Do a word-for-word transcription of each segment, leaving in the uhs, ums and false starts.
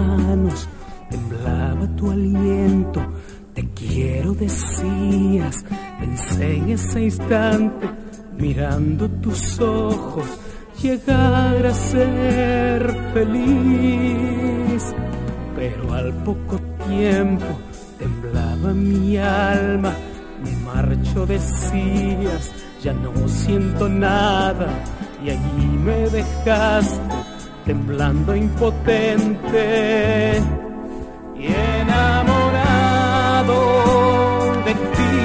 manos, temblaba tu aliento. Te quiero, decías, pensé en ese instante, mirando tus ojos, llegar a ser feliz. Pero al poco tiempo temblaba mi alma, me marcho, decías, ya no siento nada, y allí me dejaste, temblando impotente y enamorado de ti.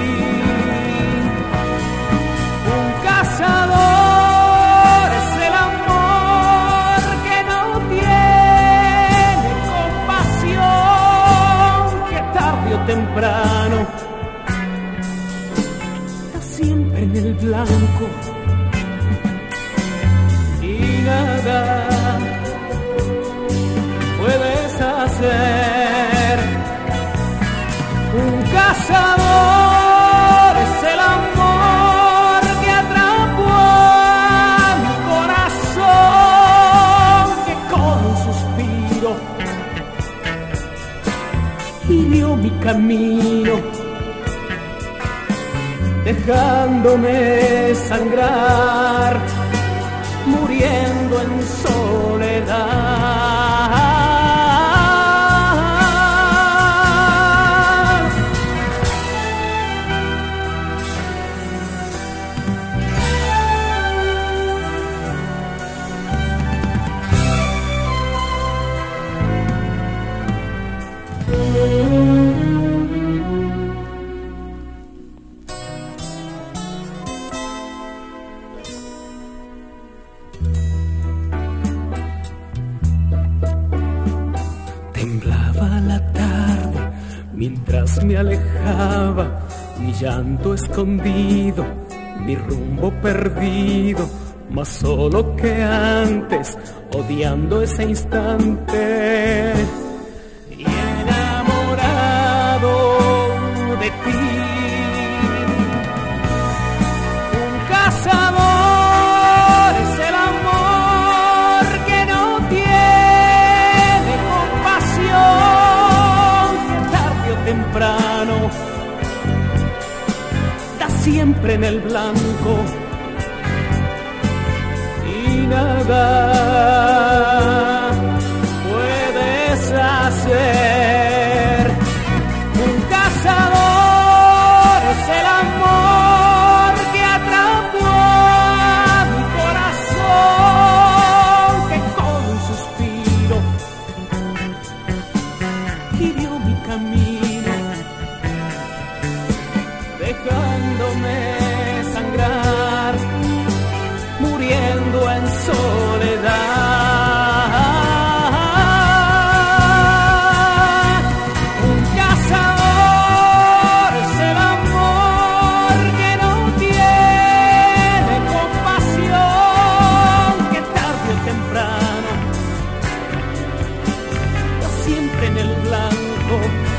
Un cazador es el amor que no tiene compasión, que tarde o temprano está siempre en el blanco y nada puedes hacer. Un cazador es el amor que atrapó a mi corazón, que con un suspiro hirió mi camino, dejándome sangrar, muriendo en soledad. Temblaba la tarde mientras me alejaba, mi llanto escondido, mi rumbo perdido, más solo que antes, odiando ese instante y enamorado de ti. Un cazador es el amor que no tiene compasión, que tarde o temprano da siempre en el blanco y nada puedes hacer. Un cazador es el amor que atrapó a mi corazón, que con un suspiro hirió mi camino, dejándome sangrar, muriendo en soledad. Un cazador es el amor que no tiene compasión, que tarde o temprano está siempre en el blanco